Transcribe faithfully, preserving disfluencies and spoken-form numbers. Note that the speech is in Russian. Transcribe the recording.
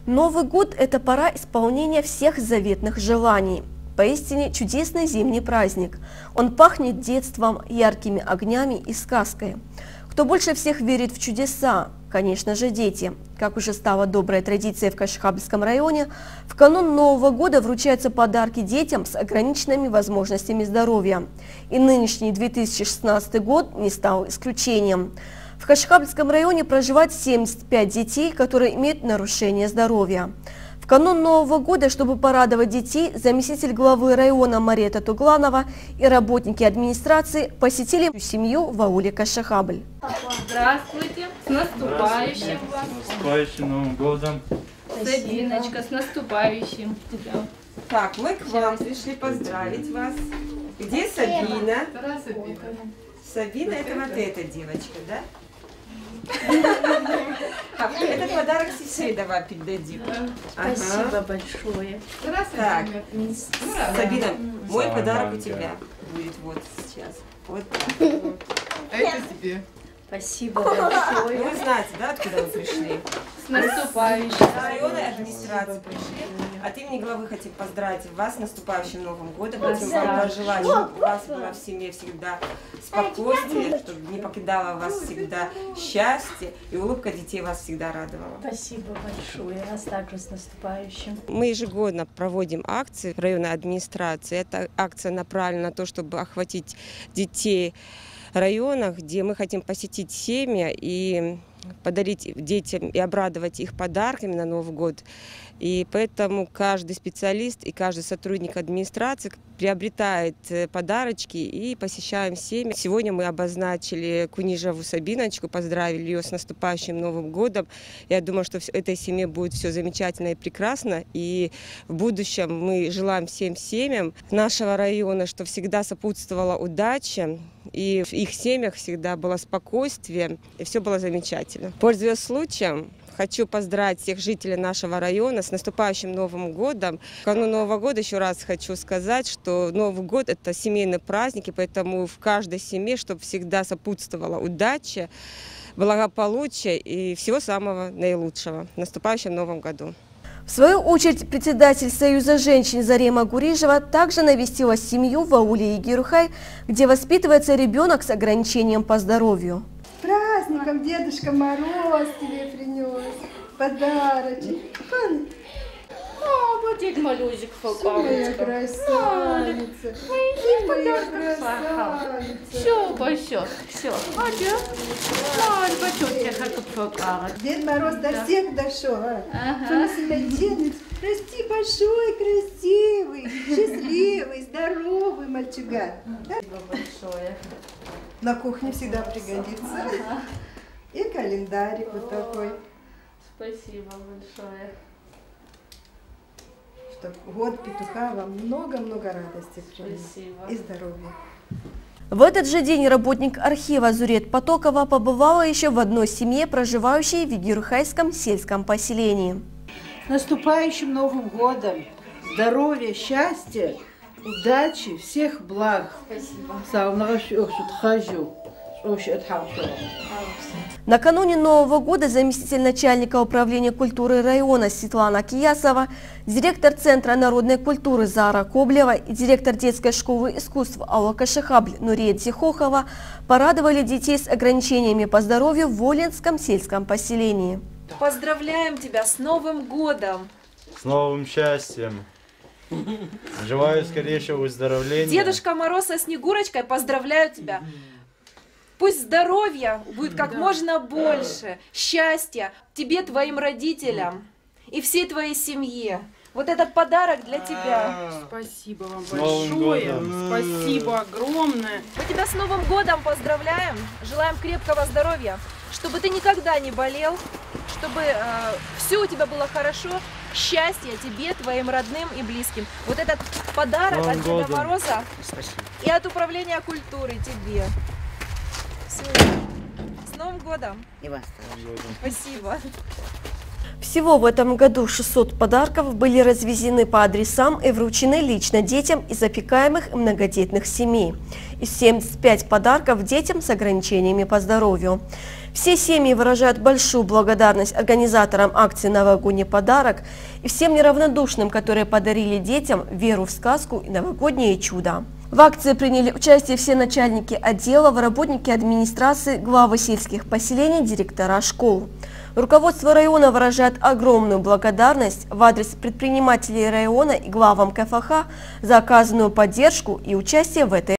Новый год – это пора исполнения всех заветных желаний. Поистине чудесный зимний праздник. Он пахнет детством, яркими огнями и сказкой. Кто больше всех верит в чудеса? Конечно же, дети. Как уже стало доброй традицией в Кашихабльском районе, в канун Нового года вручаются подарки детям с ограниченными возможностями здоровья. И нынешний две тысячи шестнадцатый год не стал исключением. В Кашихабльском районе проживает семьдесят пять детей, которые имеют нарушение здоровья. В канун Нового года, чтобы порадовать детей, заместитель главы района Марета Тугланова и работники администрации посетили семью в ауле Кашихабль. Здравствуйте, с наступающим вас! С наступающим Новым годом! Сабиночка, с наступающим тебя! Так, мы к вам пришли поздравить вас. Где Сабина? Сабина, это вот эта девочка, да? Этот подарок сестре давай передадим. Спасибо большое. Так, Сабина, мой подарок у тебя будет вот сейчас. Вот так. Это тебе. Спасибо Ну, большое. вы знаете, да, откуда вы пришли? С наступающим. С районной администрации пришли. От имени главы хотим поздравить вас с наступающим Новым годом. Хотим вам пожелать, чтобы у вас было в семье всегда спокойствие, чтобы не покидало вас всегда счастье, и улыбка детей вас всегда радовала. Спасибо большое. Вас также с наступающим. Мы ежегодно проводим акции в районной администрации. Эта акция направлена на то, чтобы охватить детей в районах, где мы хотим посетить семьи и подарить детям и обрадовать их подарками на Новый год. И поэтому каждый специалист и каждый сотрудник администрации приобретает подарочки и посещаем семьи. Сегодня мы обозначили Кунижеву Сабиночку, поздравили ее с наступающим Новым годом. Я думаю, что в этой семье будет все замечательно и прекрасно. И в будущем мы желаем всем семьям нашего района, что всегда сопутствовала удача, и в их семьях всегда было спокойствие, и все было замечательно. Пользуясь случаем, хочу поздравить всех жителей нашего района с наступающим Новым годом. В канун Нового года еще раз хочу сказать, что Новый год – это семейный праздник, и поэтому в каждой семье, чтобы всегда сопутствовала удача, благополучие и всего самого наилучшего в наступающем Новом году. В свою очередь, председатель Союза женщин Зарема Гурижева также навестила семью в ауле Игирухай, где воспитывается ребенок с ограничением по здоровью. С праздником Дедушка Мороз тебе принес подарочек. О, вот Дед Малюзик Моя красавица. Моя красавица. Все, большое. Все. Дед Мороз до всех дошел. Дедец, прости, большой, красивый, счастливый, здоровый мальчуган. Спасибо большое. На кухне всегда пригодится. И календарик вот такой. Спасибо большое. Чтоб год петуха вам много-много радости принес. Спасибо. И здоровья. В этот же день работник архива Зурет Потокова побывала еще в одной семье, проживающей в Игирухайском сельском поселении. С наступающим Новым годом! Здоровья, счастья, удачи, всех благ! Спасибо. Накануне Нового года заместитель начальника управления культуры района Светлана Киясова, директор Центра народной культуры Зара Коблева и директор детской школы искусств аула Кашихабль Нурия Тихохова порадовали детей с ограничениями по здоровью в Воленском сельском поселении. Поздравляем тебя с Новым годом! С новым счастьем! Желаю скорейшего выздоровления. Дедушка Мороз со Снегурочкой поздравляют тебя! Пусть здоровья будет как можно больше, счастья тебе, твоим родителям и всей твоей семье. Вот этот подарок для тебя. Спасибо вам С Новым большое. годом. Спасибо огромное. Мы тебя с Новым годом поздравляем, желаем крепкого здоровья, чтобы ты никогда не болел, чтобы э, все у тебя было хорошо, счастья тебе, твоим родным и близким. Вот этот подарок от Деда Мороза и от Управления культуры тебе. Все. С Новым годом! И вас. Спасибо! Всего в этом году шестьсот подарков были развезены по адресам и вручены лично детям из опекаемых и многодетных семей. И семьдесят пять подарков детям с ограничениями по здоровью. Все семьи выражают большую благодарность организаторам акции «Новогодний подарок» и всем неравнодушным, которые подарили детям веру в сказку и новогоднее чудо. В акции приняли участие все начальники отделов, работники администрации, главы сельских поселений, директора школ. Руководство района выражает огромную благодарность в адрес предпринимателей района и главам ка эф ха за оказанную поддержку и участие в этой